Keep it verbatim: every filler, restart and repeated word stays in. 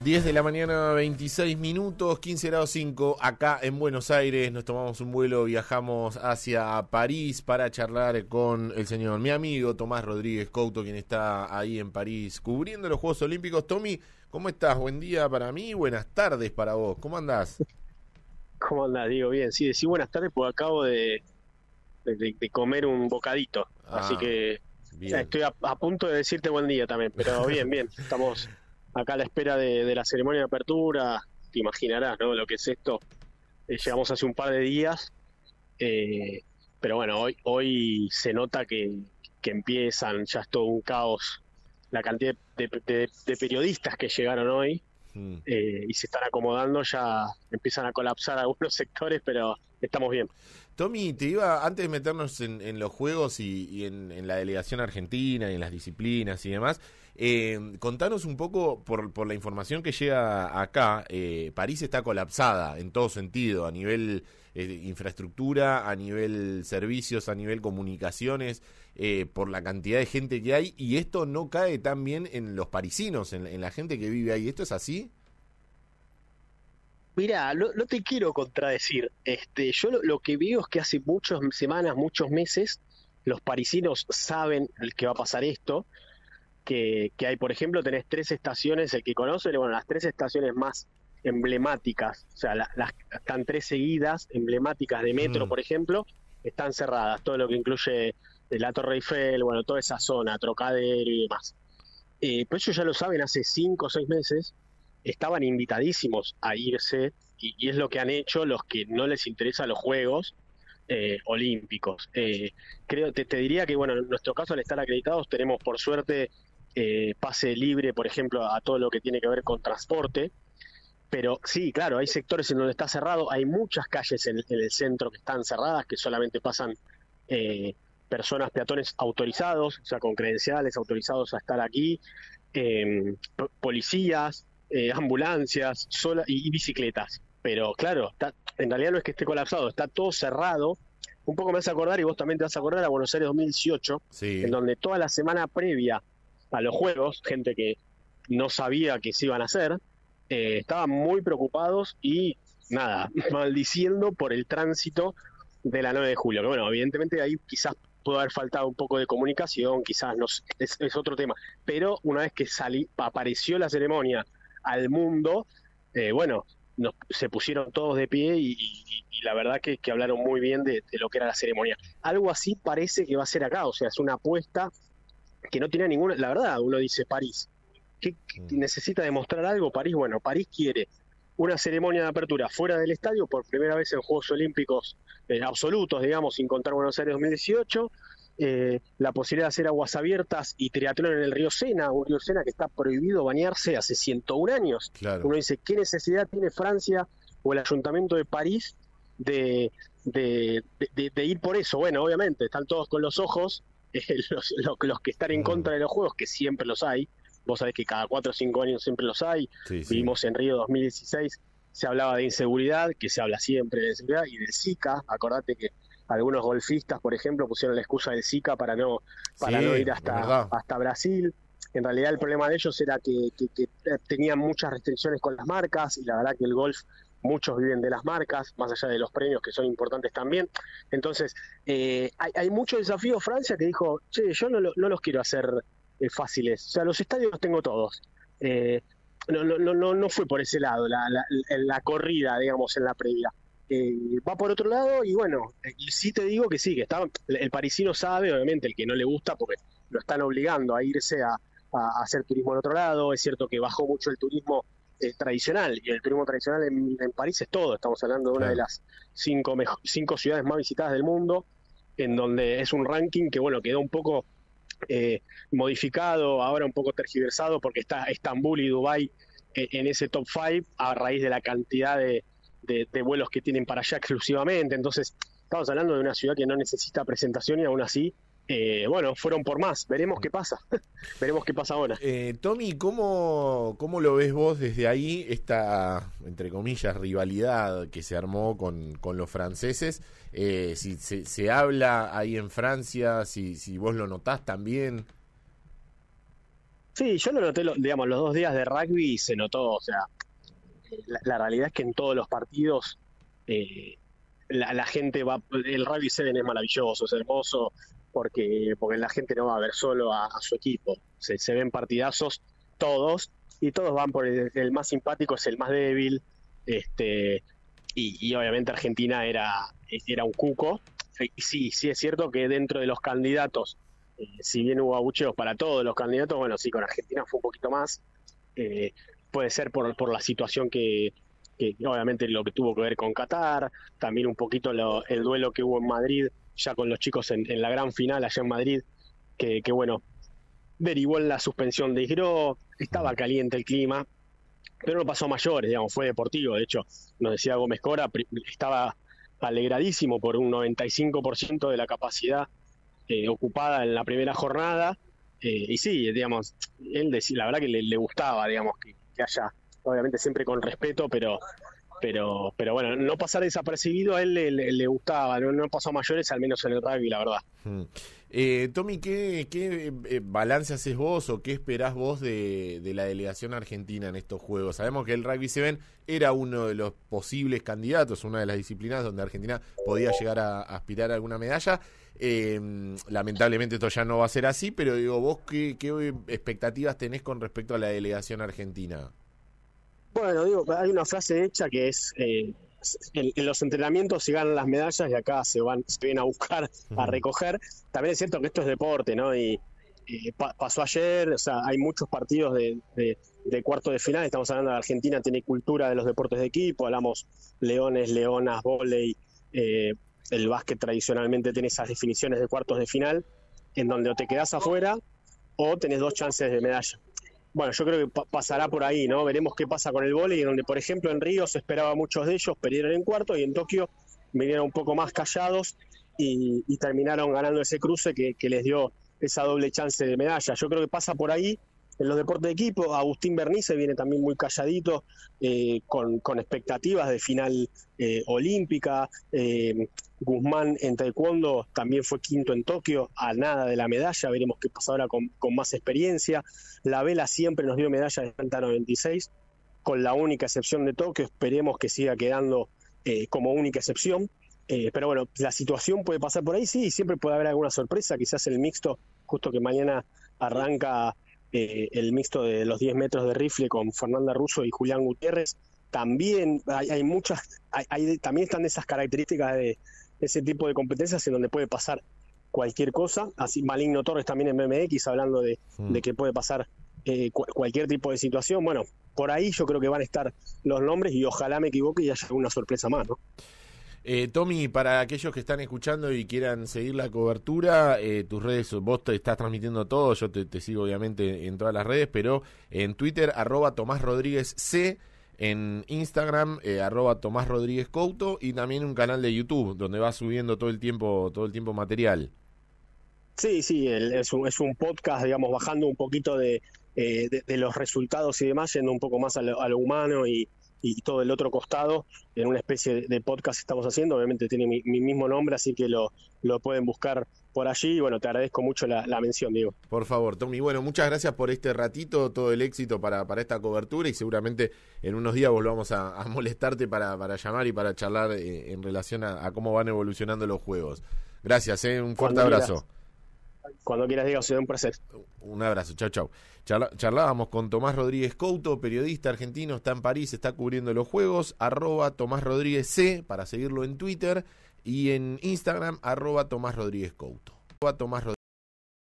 diez de la mañana, veintiséis minutos, quince grados cinco, acá en Buenos Aires. Nos tomamos un vuelo, viajamos hacia París para charlar con el señor, mi amigo Tomás Rodríguez Couto, quien está ahí en París cubriendo los Juegos Olímpicos. Tommy, ¿cómo estás? Buen día para mí, buenas tardes para vos. ¿Cómo andás? ¿Cómo andás, Diego? Bien, sí, decí buenas tardes porque acabo de, de, de comer un bocadito, Ah, así que bien. estoy a, a punto de decirte buen día también, pero bien, bien, estamos acá a la espera de, de la ceremonia de apertura. Te imaginarás, ¿no? Lo que es esto. Eh, llegamos hace un par de días, eh, pero bueno, hoy hoy se nota que, que empiezan, ya es todo un caos, la cantidad de, de, de periodistas que llegaron hoy. Hmm. Eh, y se están acomodando, ya empiezan a colapsar algunos sectores, pero estamos bien. Tommy, te iba, antes de meternos en, en los juegos y, y en, en la delegación argentina y en las disciplinas y demás, eh, contanos un poco, por, por la información que llega acá, eh, París está colapsada en todo sentido, a nivel eh, infraestructura, a nivel servicios, a nivel comunicaciones, eh, por la cantidad de gente que hay, y esto no cae tan bien en los parisinos, en, en la gente que vive ahí. ¿Esto es así? Mirá, no, no te quiero contradecir. Este, yo lo, lo que veo es que hace muchas semanas, muchos meses, los parisinos saben que va a pasar esto, que, que hay, por ejemplo, tenés tres estaciones, el que conoce, bueno, las tres estaciones más emblemáticas, o sea, la- las están tres seguidas, emblemáticas de metro, Mm, por ejemplo, están cerradas, todo lo que incluye la Torre Eiffel, bueno, toda esa zona, Trocadero y demás. Eh, pero ellos ya lo saben, hace cinco o seis meses estaban invitadísimos a irse, y, y es lo que han hecho los que no les interesan los Juegos eh, Olímpicos. Eh, creo, te, te diría que, bueno, en nuestro caso, al estar acreditados, tenemos por suerte eh, pase libre, por ejemplo, a todo lo que tiene que ver con transporte. Pero sí, claro, hay sectores en donde está cerrado, hay muchas calles en, en el centro que están cerradas, que solamente pasan eh, personas, peatones autorizados, o sea, con credenciales autorizados a estar aquí, eh, p- policías, eh, ambulancias sola, y, y bicicletas. Pero claro, está, en realidad no es que esté colapsado, está todo cerrado. Un poco me vas a acordar, y vos también te vas a acordar, a Buenos Aires dos mil dieciocho, en sí. donde toda la semana previa a los Juegos, gente que no sabía que se iban a hacer, eh, estaban muy preocupados y nada, maldiciendo por el tránsito de la nueve de julio. Que bueno, evidentemente ahí quizás pudo haber faltado un poco de comunicación, quizás no sé, es, es otro tema. Pero una vez que salí, apareció la ceremonia al mundo, eh, bueno, nos, se pusieron todos de pie y, y- y la verdad que, que hablaron muy bien de, de lo que era la ceremonia. Algo así parece que va a ser acá, o sea, es una apuesta que no tiene ninguna, la verdad, uno dice París, ¿qué, qué Mm. necesita demostrar algo París? Bueno, París quiere una ceremonia de apertura fuera del estadio por primera vez en Juegos Olímpicos eh, absolutos, digamos, sin contar Buenos Aires dos mil dieciocho, eh, la posibilidad de hacer aguas abiertas y triatlón en el río Sena, un río Sena que está prohibido bañarse hace ciento un años. Claro. Uno dice, ¿qué necesidad tiene Francia o el Ayuntamiento de París de, de, de, de ir por eso? Bueno, obviamente, están todos con los ojos, eh, los, los, los que están en Mm, contra de los Juegos, que siempre los hay. Vos sabés que cada cuatro o cinco años siempre los hay. sí, sí. Vimos en Río dos mil dieciséis, se hablaba de inseguridad, que se habla siempre de inseguridad, y del Zika. Acordate que algunos golfistas, por ejemplo, pusieron la excusa del Zika para no, Sí, para no ir es hasta, verdad. hasta Brasil. En realidad el problema de ellos era que, que, que tenían muchas restricciones con las marcas, y la verdad que el golf, muchos viven de las marcas, más allá de los premios que son importantes también. Entonces, eh, hay, hay mucho desafío. Francia que dijo, che, yo no, lo, no los quiero hacer eh, fáciles. O sea, los estadios los tengo todos. Eh, no, no, no, no no fue por ese lado la, la, la corrida, digamos, en la previa. Eh, va por otro lado, y bueno, eh, sí te digo que sí, que está, el parisino sabe, obviamente, el que no le gusta, porque lo están obligando a irse a, a hacer turismo en otro lado. Es cierto que bajó mucho el turismo eh, tradicional, y el turismo tradicional en, en París es todo. Estamos hablando de una de Claro. las cinco, mejo- cinco ciudades más visitadas del mundo, en donde es un ranking que, bueno, quedó un poco eh, modificado, ahora un poco tergiversado, porque está Estambul y Dubái eh, en ese top cinco a raíz de la cantidad de, de, de vuelos que tienen para allá exclusivamente. Entonces, estamos hablando de una ciudad que no necesita presentación, y aún así, eh, bueno, fueron por más. Veremos qué pasa. Veremos qué pasa ahora. Eh, Tommy, ¿cómo, ¿cómo lo ves vos desde ahí, esta, entre comillas, rivalidad que se armó con, con los franceses? Eh, si se, se habla ahí en Francia, si, si vos lo notás también. Sí, yo lo noté, lo- digamos, los dos días de rugby se notó, o sea, la, la realidad es que en todos los partidos eh, la, la gente va, el rugby siete es maravilloso, es hermoso, porque, porque la gente no va a ver solo a, a su equipo, se, se ven partidazos todos, y todos van por el, el más simpático, es el más débil, este, y, y obviamente Argentina era, era un cuco. Y sí, sí es cierto que dentro de los candidatos, eh, si bien hubo abucheos para todos los candidatos, bueno, sí, con Argentina fue un poquito más. Eh, Puede ser por, por la situación que, que, obviamente lo que tuvo que ver con Qatar, también un poquito lo, el duelo que hubo en Madrid, ya con los chicos en, en la gran final allá en Madrid, que, que bueno, derivó en la suspensión de Isgro, estaba caliente el clima, pero no pasó a mayores, digamos, fue deportivo. De hecho, nos decía Gómez Cora, estaba alegradísimo por un noventa y cinco por ciento de la capacidad eh, ocupada en la primera jornada. Eh, y sí, digamos, él decía, la verdad que le, le gustaba, digamos, que, que haya, obviamente siempre con respeto, pero pero pero bueno, no pasar desapercibido a él le, le, le gustaba, no, no pasó a mayores, al menos en el rugby, la verdad. Hmm. Eh, Tommy, ¿qué, qué eh, balance haces vos o qué esperás vos de, de la delegación argentina en estos Juegos? Sabemos que el Rugby siete era uno de los posibles candidatos, una de las disciplinas donde Argentina podía llegar a, a aspirar a alguna medalla. Eh, lamentablemente esto ya no va a ser así, pero digo, vos qué, qué expectativas tenés con respecto a la delegación argentina. Bueno, digo, hay una frase hecha que es, eh, en, en los entrenamientos se ganan las medallas y acá se van, se vienen a buscar, a Uh-huh. recoger. También es cierto que esto es deporte, ¿no? Y, y pa- pasó ayer, o sea, hay muchos partidos de, de, de cuarto de final, estamos hablando de Argentina, tiene cultura de los deportes de equipo, hablamos leones, leonas, vóley, eh, el básquet tradicionalmente tiene esas definiciones de cuartos de final, en donde o te quedás afuera o tenés dos chances de medalla. Bueno, yo creo que pa- pasará por ahí, ¿no? Veremos qué pasa con el vóley, en donde, por ejemplo, en Río se esperaba muchos de ellos, perdieron en cuarto, y en Tokio vinieron un poco más callados y, y terminaron ganando ese cruce que, que les dio esa doble chance de medalla. Yo creo que pasa por ahí en los deportes de equipo. Agustín Bernice viene también muy calladito, eh, con, con expectativas de final eh, olímpica. Eh, Guzmán en taekwondo también fue quinto en Tokio, a nada de la medalla, veremos qué pasa ahora con, con más experiencia. La vela siempre nos dio medalla de Santa noventa y seis, con la única excepción de Tokio, esperemos que siga quedando eh, como única excepción. Eh, pero bueno, la situación puede pasar por ahí, sí, y siempre puede haber alguna sorpresa, quizás el mixto, justo que mañana arranca eh, el mixto de los diez metros de rifle con Fernanda Russo y Julián Gutiérrez. También hay, hay muchas, hay, hay, también están esas características de ese tipo de competencias en donde puede pasar cualquier cosa. Así Maligno Torres también en B M X, hablando de, Hmm. de que puede pasar eh, cu- cualquier tipo de situación. Bueno, por ahí yo creo que van a estar los nombres y ojalá me equivoque y haya una sorpresa más, ¿no? Eh, Tommy, para aquellos que están escuchando y quieran seguir la cobertura, eh, tus redes, vos te estás transmitiendo todo, yo te, te sigo obviamente en todas las redes, pero en Twitter, arroba Tomás Rodríguez C, en Instagram, eh, arroba Tomás Rodríguez Couto, y también un canal de YouTube, donde vas subiendo todo el tiempo, todo el tiempo material. Sí, sí, el- es, un, es un podcast, digamos, bajando un poquito de, eh, de, de los resultados y demás, yendo un poco más a lo, a lo humano y, y todo el otro costado, en una especie de, de podcast que estamos haciendo. Obviamente tiene mi, mi mismo nombre, así que lo, lo pueden buscar por allí. Y bueno, te agradezco mucho la, la mención, Diego. Por favor, Tommy. Bueno, muchas gracias por este ratito, todo el éxito para, para esta cobertura y seguramente en unos días volvamos a, a molestarte para, para llamar y para charlar eh, en relación a, a cómo van evolucionando los juegos. Gracias, eh, un fuerte Cuando abrazo. quieras, cuando quieras, Diego, será un placer. Un abrazo, chau, chau. Charla, charlábamos con Tomás Rodríguez Couto, periodista argentino, está en París, está cubriendo los Juegos, arroba Tomás Rodríguez C, para seguirlo en Twitter, y en Instagram, arroba Tomás Rodríguez Couto. Arroba Tomás Rodríguez